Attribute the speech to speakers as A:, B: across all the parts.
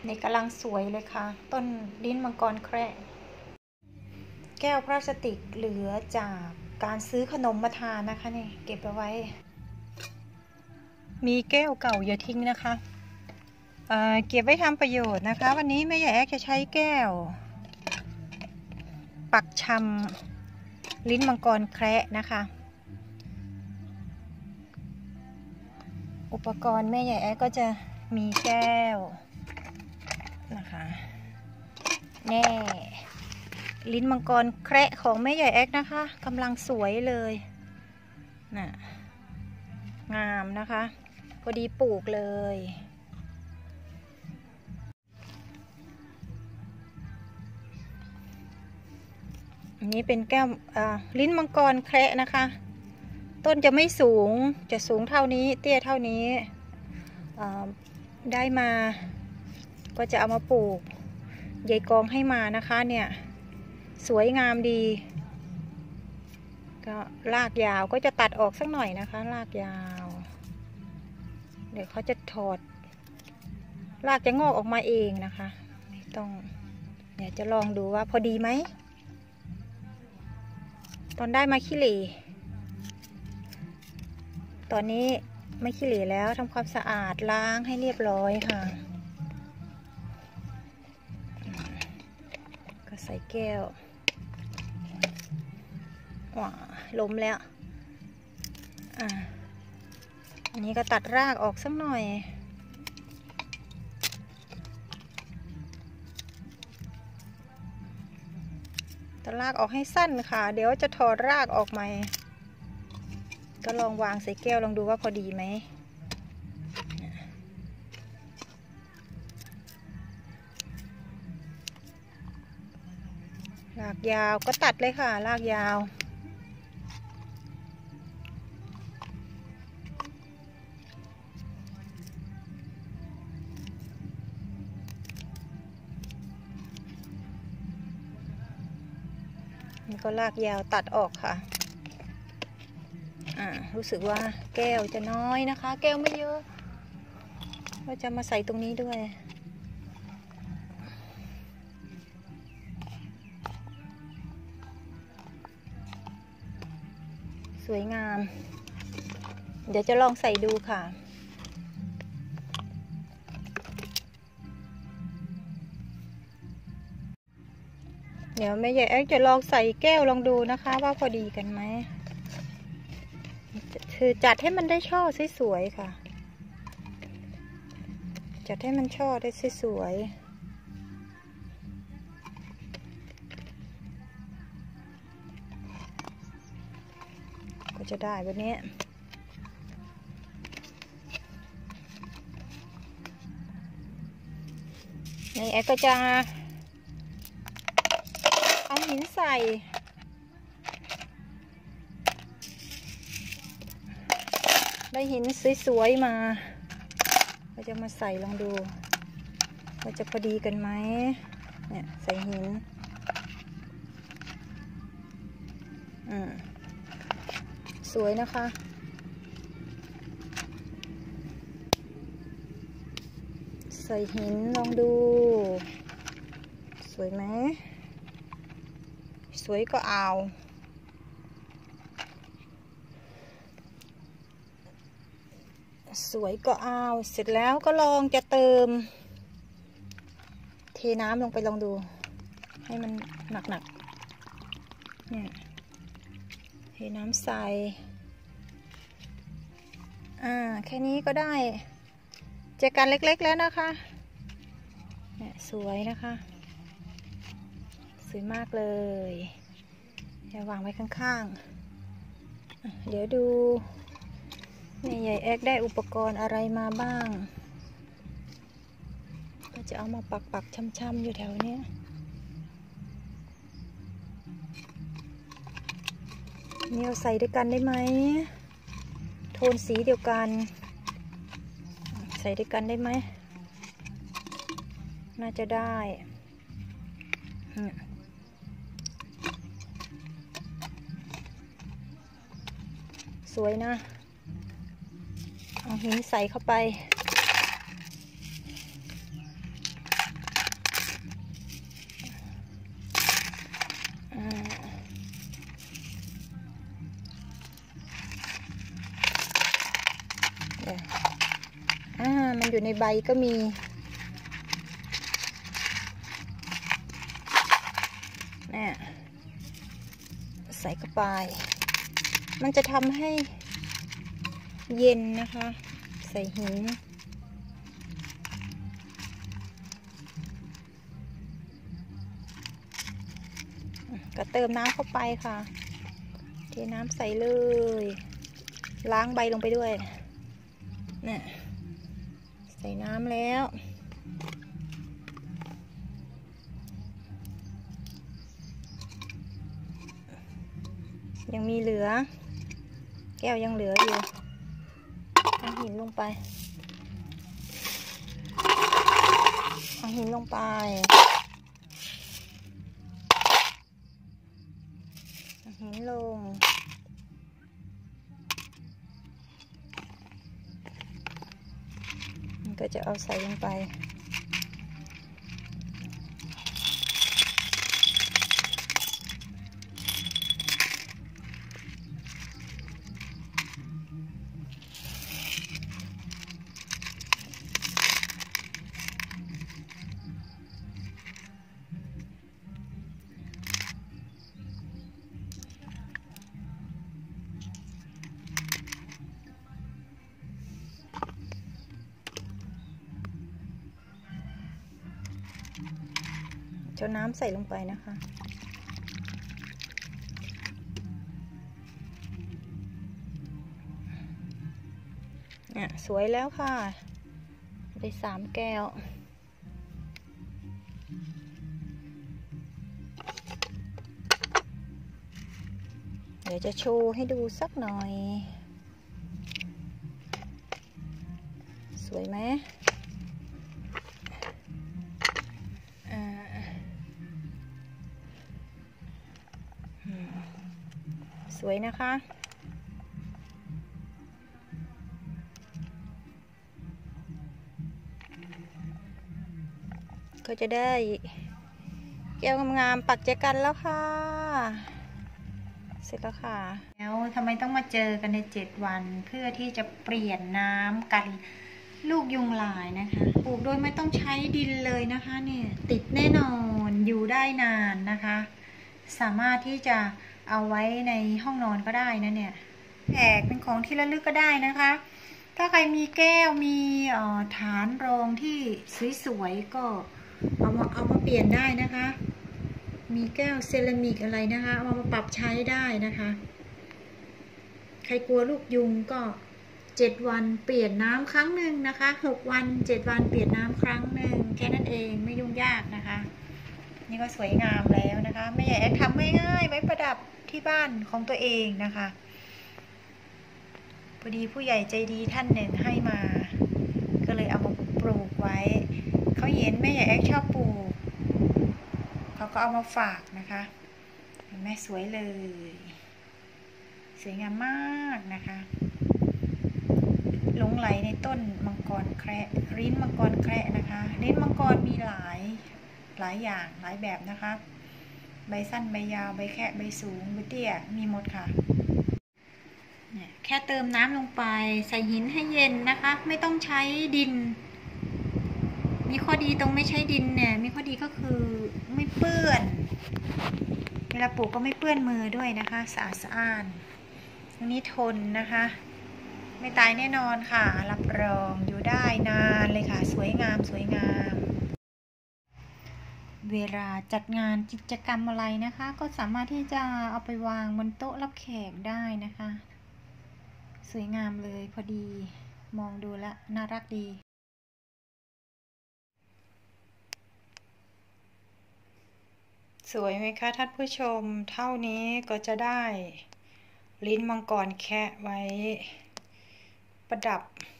A: นี่กำลังสวยเลยค่ะต้นลิ้นมังกรแคระแก้วพลาสติกเหลือจากการซื้อขนมมาทานนะคะนี่เก็บเอาไว้มีแก้วเก่าอย่าทิ้งนะคะเก็บไว้ทำประโยชน์นะคะวันนี้แม่ใหญ่แอ๊กจะใช้แก้วปักชำลิ้นมังกรแคระนะคะอุปกรณ์แม่ใหญ่แอ๊กก็จะมีแก้วนะคะแน่ลิ้นมังกรแคระของแม่ใหญ่แอ๊กนะคะกำลังสวยเลยน่ะงามนะคะพอดีปลูกเลยอันนี้เป็นแก้วลิ้นมังกรแคระนะคะต้นจะไม่สูงจะสูงเท่านี้เตี้ยเท่านี้ได้มาก็จะเอามาปลูกยายกองให้มานะคะเนี่ยสวยงามดีก็รากยาวก็จะตัดออกสักหน่อยนะคะรากยาวเดี๋ยวเขาจะถอดรากจะงอกออกมาเองนะคะไม่ต้องเดี๋ยวจะลองดูว่าพอดีไหมตอนได้มาขี้เหร่ตอนนี้ไม่ขี้เหร่แล้วทำความสะอาดล้างให้เรียบร้อยค่ะก็ใส่แก้วว้าล้มแล้วอันนี้ก็ตัดรากออกสักหน่อยตัดรากออกให้สั้นค่ะเดี๋ยวจะถอดรากออกใหม่ก็ลองวางใส่แก้วลองดูว่าพอดีไหมรากยาวก็ตัดเลยค่ะรากยาวนี่ก็รากยาวตัดออกค่ะรู้สึกว่าแก้วจะน้อยนะคะแก้วไม่เยอะก็จะมาใส่ตรงนี้ด้วยสวยงามเดี๋ยวจะลองใส่ดูค่ะเดี๋ยวแม่ใหญ่แอ๊กจะลองใส่แก้วลองดูนะคะว่าพอดีกันไหมคือจัดให้มันได้ช่อสวยๆค่ะจัดให้มันช่อได้สวยๆก็จะได้แบบนี้ในแอ๊กก็จะเอาหินใส่ได้หินสวยๆมาเราจะมาใส่ลองดูว่าจะพอดีกันไหมเนี่ยใส่หินสวยนะคะใส่หินลองดูสวยไหมสวยก็เอาสวยก็เอาเสร็จแล้วก็ลองจะเติมเทน้ำลงไปลองดูให้มันหนักๆเนี่ยเทน้ำใส่แค่นี้ก็ได้แจกันเล็กๆแล้วนะคะเนี่ยสวยนะคะสวยมากเลยเดี๋ยววางไว้ข้างๆเดี๋ยวดูแม่ใหญ่แอ๊กได้อุปกรณ์อะไรมาบ้างก็จะเอามาปักช้ำๆอยู่แถวนี้นี่เราใส่ด้วยกันได้ไหมโทนสีเดียวกันใส่ด้วยกันได้ไหมน่าจะได้สวยนะเอาหินใส่เข้าไปเดี๋ยวมันอยู่ในใบก็มีเนี่ยใส่เข้าไปมันจะทำให้เย็นนะคะใส่หินก็เติมน้ำเข้าไปค่ะเทน้ำใส่เลยล้างใบลงไปด้วยเนี่ยใส่น้ำแล้วยังมีเหลือแก้วยังเหลืออยู่เอาหินลงไปเอาหินลงไปเอาหินลงมันก็จะเอาใส่ลงไปเอาน้ำใส่ลงไปนะคะเนี่ยสวยแล้วค่ะได้3 แก้วเดี๋ยวจะโชว์ให้ดูสักหน่อยสวยไหมสวยนะคะก็จะได้แก้วงามๆปักแจกันแล้วค่ะเสร็จแล้วค่ะแล้วทำไมต้องมาเจอกันใน7 วันเพื่อที่จะเปลี่ยนน้ำกันลูกยุงลายนะคะปลูกโดยไม่ต้องใช้ดินเลยนะคะเนี่ยติดแน่นอนอยู่ได้นานนะคะสามารถที่จะเอาไว้ในห้องนอนก็ได้นะเนี่ยแจกเป็นของที่ระลึกก็ได้นะคะถ้าใครมีแก้วมีฐานรองที่สวยๆก็เอามาเปลี่ยนได้นะคะมีแก้วเซรามิกอะไรนะคะเอามาปรับใช้ได้นะคะใครกลัวลูกยุงก็7 วันเปลี่ยนน้ำครั้งหนึ่งนะคะ6 วัน7 วันเปลี่ยนน้ำครั้งหนึ่งแค่นั้นเองไม่ยุ่งยากนะคะนี่ก็สวยงามแล้วนะคะแม่ใหญ่ทำง่ายๆไว้ประดับที่บ้านของตัวเองนะคะพอดีผู้ใหญ่ใจดีท่านหนึ่งให้มาก็เลยเอามาปลูกไว้เขาเห็นแม่ใหญ่ชอบปลูกเขาก็เอามาฝากนะคะเห็นไหมสวยเลยสวยงามมากนะคะหลงไหลในต้นมังกรแคระลิ้นมังกรแคระนะคะลิ้นมังกรมีหลายอย่างหลายแบบนะคะใบสั้นใบยาวใบแคะใบสูงใบเตี้ยมีหมดค่ะแค่เติมน้ำลงไปใส่หินให้เย็นนะคะไม่ต้องใช้ดินมีข้อดีตรงไม่ใช้ดินเนี่ยมีข้อดีก็คือไม่เปื้อนเวลาปลูกก็ไม่เปื้อนมือด้วยนะคะสะอาดตรงนี้ทนนะคะไม่ตายแน่นอนค่ะรับรองอยู่ได้นานเลยค่ะสวยงามเวลาจัดงานกิจกรรมอะไรนะคะก็สามารถที่จะเอาไปวางบนโต๊ะรับแขกได้นะคะสวยงามเลยพอดีมองดูแล้วน่ารักดีสวยไหมคะท่านผู้ชมเท่านี้ก็จะได้ลิ้นมังกรแคะไว้ประดับ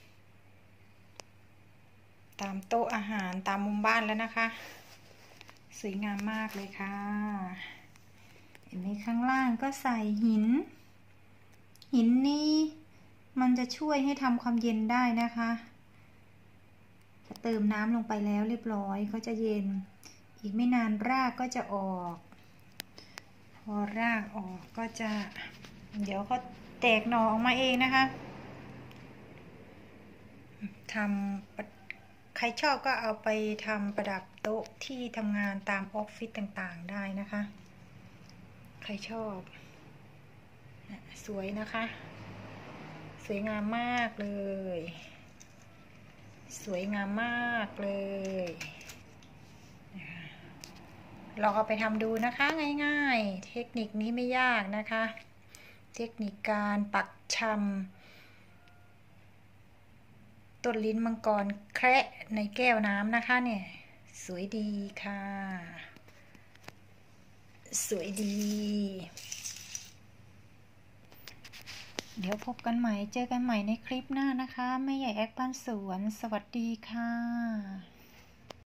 A: ตามโต๊ะอาหารตามมุมบ้านแล้วนะคะสวยงามมากเลยค่ะเห็นไหมข้างล่างก็ใส่หินนี้มันจะช่วยให้ทำความเย็นได้นะคะเติมน้ำลงไปแล้วเรียบร้อยก็จะเย็นอีกไม่นานรากก็จะออกพอรากออกก็จะเดี๋ยวก็แตกหน่อออกมาเองนะคะทำใครชอบก็เอาไปทำประดับโต๊ะที่ทำงานตามออฟฟิศต่างๆได้นะคะ ใครชอบสวยนะคะ สวยงามมากเลยสวยงามมากเลยลองเอาไปทำดูนะคะง่ายๆเทคนิคนี้ไม่ยากนะคะเทคนิคการปักชำต้นลิ้นมังกรแคระในแก้วน้ำนะคะเนี่ยสวยดีค่ะสวยดีเดี๋ยวพบกันใหม่เจอกันใหม่ในคลิปหน้านะคะแม่ใหญ่แอคบ้านสวนสวัสดีค่ะ